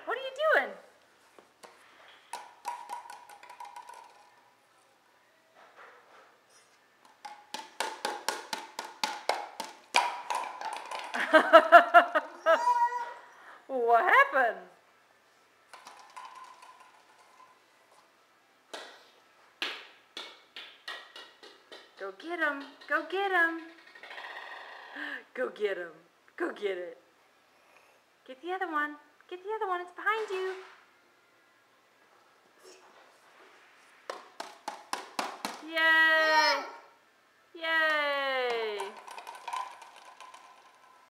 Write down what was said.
What are you doing? What happened? Go get him. Go get him. Go get him. Go get it. Get the other one. Get the other one. It's behind you.